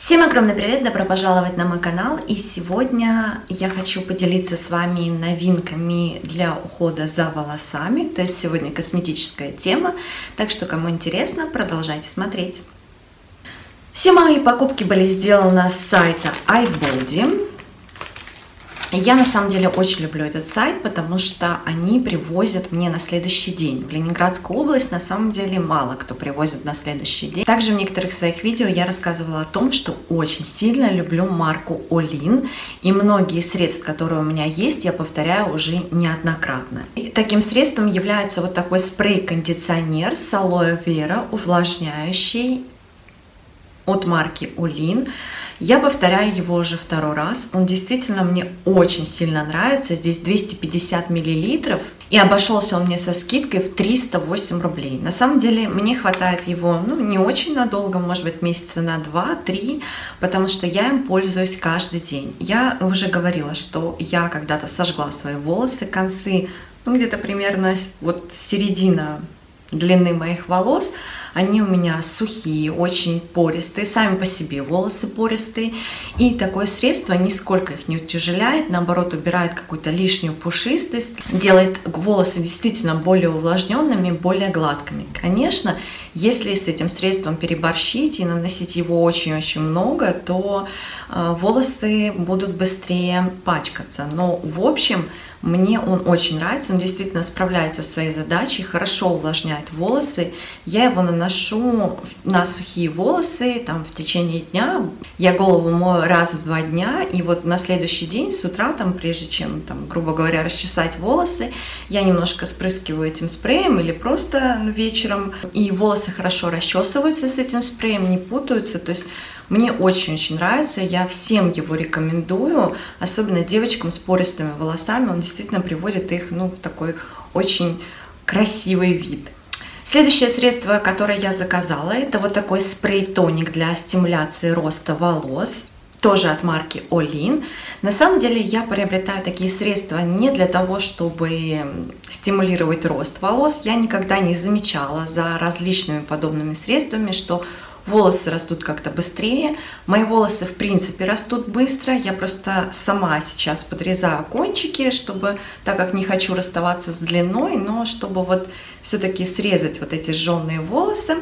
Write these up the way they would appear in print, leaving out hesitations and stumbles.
Всем огромный привет, добро пожаловать на мой канал, и сегодня я хочу поделиться с вами новинками для ухода за волосами, то есть сегодня косметическая тема, так что кому интересно, продолжайте смотреть. Все мои покупки были сделаны с сайта iBody. Я на самом деле очень люблю этот сайт, потому что они привозят мне на следующий день. В Ленинградскую область на самом деле мало кто привозит на следующий день. Также в некоторых своих видео я рассказывала о том, что очень сильно люблю марку Олин. И многие средства, которые у меня есть, я повторяю уже неоднократно. И таким средством является вот такой спрей-кондиционер с алоэ вера, увлажняющий от марки Олин. Я повторяю его уже второй раз. Он действительно мне очень сильно нравится. Здесь 250 мл. И обошелся он мне со скидкой в 308 рублей. На самом деле мне хватает его не очень надолго, может быть месяца на 2-3, потому что я им пользуюсь каждый день. Я уже говорила, что я когда-то сожгла свои волосы, концы, где-то примерно вот середина длины моих волос. Они у меня сухие, очень пористые, сами по себе волосы пористые. И такое средство нисколько их не утяжеляет, наоборот, убирает какую-то лишнюю пушистость, делает волосы действительно более увлажненными, более гладкими. Конечно, если с этим средством переборщить и наносить его очень-очень много, то волосы будут быстрее пачкаться. Но в общем, мне он очень нравится, он действительно справляется со своей задачей, хорошо увлажняет волосы. Я его наношу на сухие волосы в течение дня. Я голову мою раз в 2 дня, и вот на следующий день с утра, прежде чем, грубо говоря, расчесать волосы, я немножко спрыскиваю этим спреем или просто вечером, и волосы хорошо расчесываются с этим спреем, не путаются, то есть мне очень-очень нравится, я всем его рекомендую, особенно девочкам с пористыми волосами, он действительно приводит их в такой очень красивый вид. Следующее средство, которое я заказала, это вот такой спрей-тоник для стимуляции роста волос, тоже от марки Олин. На самом деле я приобретаю такие средства не для того, чтобы стимулировать рост волос, я никогда не замечала за различными подобными средствами, что волосы растут как-то быстрее. Мои волосы, в принципе, растут быстро. Я просто сама сейчас подрезаю кончики, чтобы, так как не хочу расставаться с длиной, но чтобы вот все-таки срезать вот эти жженые волосы,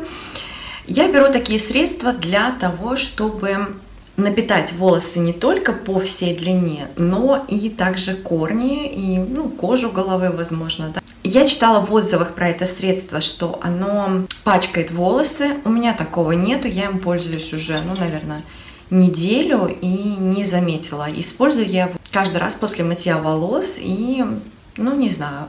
я беру такие средства для того, чтобы напитать волосы не только по всей длине, но и также корни и кожу головы, возможно. Да. Я читала в отзывах про это средство, что оно пачкает волосы. У меня такого нету, я им пользуюсь уже, наверное, неделю и не заметила. Использую я его каждый раз после мытья волос и, не знаю,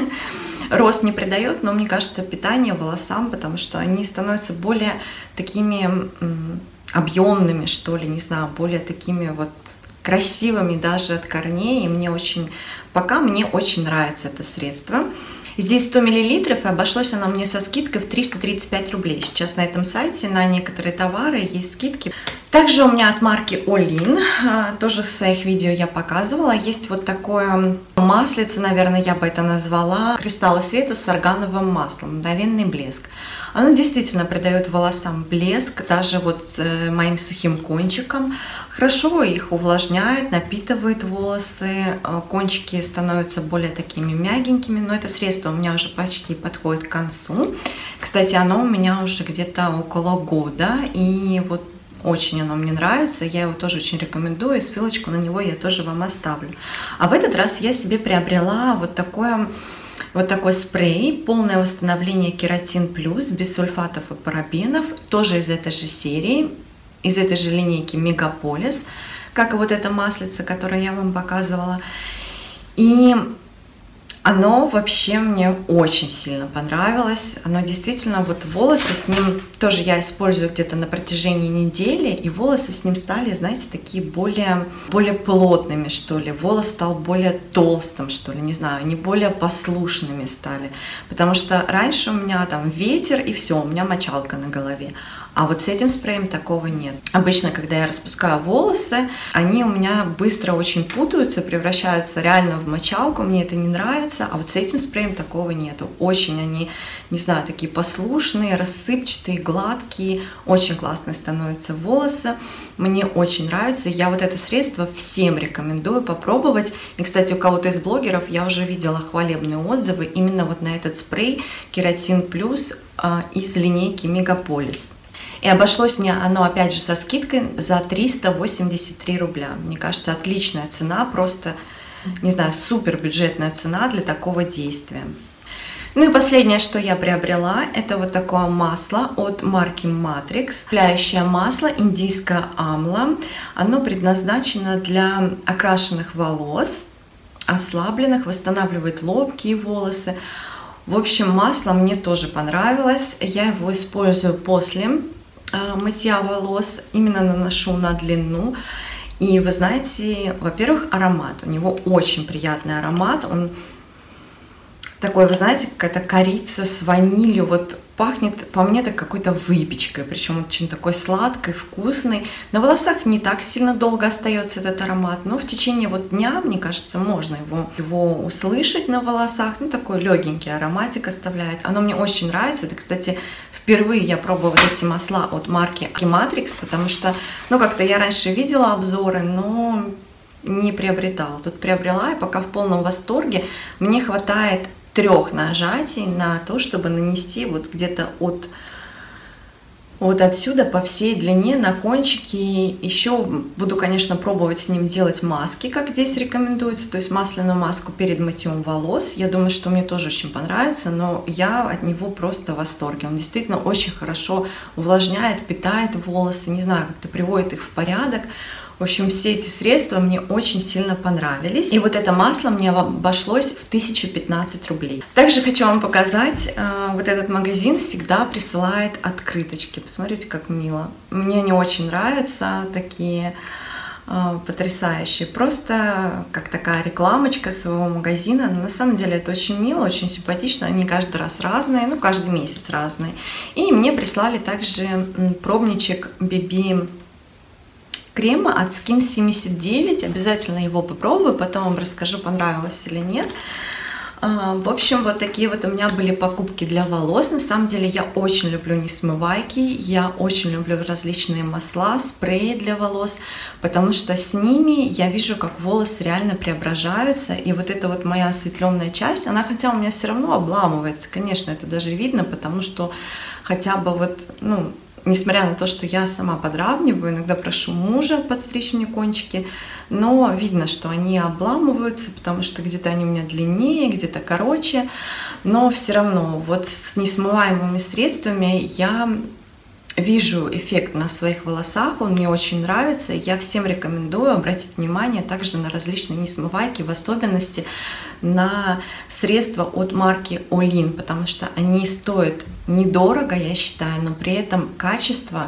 рост не придает, но мне кажется, питание волосам, потому что они становятся более такими объемными, что ли, не знаю, более такими вот красивыми даже от корней. И пока мне очень нравится это средство. Здесь 100 мл, и обошлось оно мне со скидкой в 335 рублей. Сейчас на этом сайте на некоторые товары есть скидки. Также у меня от марки Олин, тоже в своих видео я показывала, есть вот такое маслице, наверное, я бы это назвала, кристаллы света с органовым маслом, мгновенный блеск. Оно действительно придает волосам блеск, даже вот моим сухим кончикам. Хорошо их увлажняет, напитывает волосы, кончики становятся более такими мягенькими, но это средство у меня уже почти подходит к концу. Кстати, оно у меня уже где-то около года, и вот очень оно мне нравится, я его тоже очень рекомендую, ссылочку на него я тоже вам оставлю. А в этот раз я себе приобрела вот такой спрей, полное восстановление кератин плюс, без сульфатов и парабенов, тоже из этой же серии, из этой же линейки Мегаполис, как и вот это маслице, которое я вам показывала. И оно вообще мне очень сильно понравилось. Оно действительно, вот волосы с ним тоже я использую где-то на протяжении недели, и волосы с ним стали, знаете, такие более плотными, что ли. Волос стал более толстым, что ли, не знаю, они более послушными стали. Потому что раньше у меня ветер, и все, у меня мочалка на голове. А вот с этим спреем такого нет. Обычно, когда я распускаю волосы, они у меня быстро очень путаются, превращаются реально в мочалку, мне это не нравится, а вот с этим спреем такого нету. Очень они, не знаю, такие послушные, рассыпчатые, гладкие, очень классно становятся волосы, мне очень нравится. Я вот это средство всем рекомендую попробовать. И, кстати, у кого-то из блогеров я уже видела хвалебные отзывы именно вот на этот спрей Кератин Плюс из линейки Мегаполис. И обошлось мне оно, опять же, со скидкой за 383 рубля. Мне кажется, отличная цена, просто, не знаю, супер бюджетная цена для такого действия. Ну и последнее, что я приобрела, это вот такое масло от марки Matrix. Цепляющее масло индийское амла. Оно предназначено для окрашенных волос, ослабленных, восстанавливает лобкие волосы. В общем, масло мне тоже понравилось. Я его использую после мытья волос, именно наношу на длину. И вы знаете, во-первых, аромат. У него очень приятный аромат. Он такой, вы знаете, какая-то корица с ванилью. Вот пахнет, по мне, так какой-то выпечкой. Причем очень такой сладкой, вкусный. На волосах не так сильно долго остается этот аромат. Но в течение вот дня, мне кажется, можно его услышать на волосах. Ну, такой легенький ароматик оставляет. Оно мне очень нравится. Это, кстати, впервые я пробовала эти масла от марки Matrix, потому что, ну, как-то я раньше видела обзоры, но не приобретала. Тут приобрела, и пока в полном восторге. Мне хватает 3 нажатий на то, чтобы нанести вот где-то от отсюда по всей длине на кончики. Еще буду, конечно, пробовать с ним делать маски, как здесь рекомендуется, то есть масляную маску перед мытьем волос. Я думаю, что мне тоже очень понравится, но я от него просто в восторге. Он действительно очень хорошо увлажняет, питает волосы, не знаю, как-то приводит их в порядок. В общем, все эти средства мне очень сильно понравились. И вот это масло мне обошлось в 1015 рублей. Также хочу вам показать, вот этот магазин всегда присылает открыточки. Посмотрите, как мило. Мне они очень нравятся, такие потрясающие. Просто как такая рекламочка своего магазина. Но на самом деле это очень мило, очень симпатично. Они каждый раз разные, ну каждый месяц разные. И мне прислали также пробничек BB крема от Skin 79. Обязательно его попробую, потом вам расскажу, понравилось или нет. В общем, вот такие вот у меня были покупки для волос. На самом деле я очень люблю несмывайки, я очень люблю различные масла, спреи для волос, потому что с ними я вижу, как волосы реально преображаются. И вот эта вот моя осветленная часть, она хотя у меня все равно обламывается. Конечно, это даже видно, потому что хотя бы вот, ну, несмотря на то, что я сама подравниваю, иногда прошу мужа подстричь мне кончики, но видно, что они обламываются, потому что где-то они у меня длиннее, где-то короче, но все равно вот с несмываемыми средствами я вижу эффект на своих волосах, он мне очень нравится, я всем рекомендую обратить внимание также на различные несмывайки, в особенности на средства от марки Olin, потому что они стоят недорого, я считаю, но при этом качество,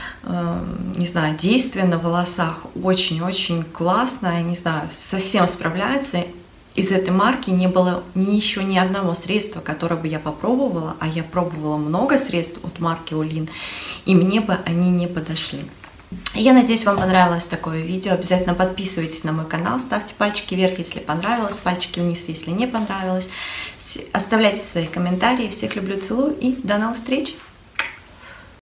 не знаю, действие на волосах очень-очень классное, не знаю, совсем справляется. Из этой марки не было еще ни одного средства, которое бы я попробовала, а я пробовала много средств от марки Olin, и мне бы они не подошли. Я надеюсь, вам понравилось такое видео. Обязательно подписывайтесь на мой канал, ставьте пальчики вверх, если понравилось, пальчики вниз, если не понравилось. Оставляйте свои комментарии. Всех люблю, целую и до новых встреч!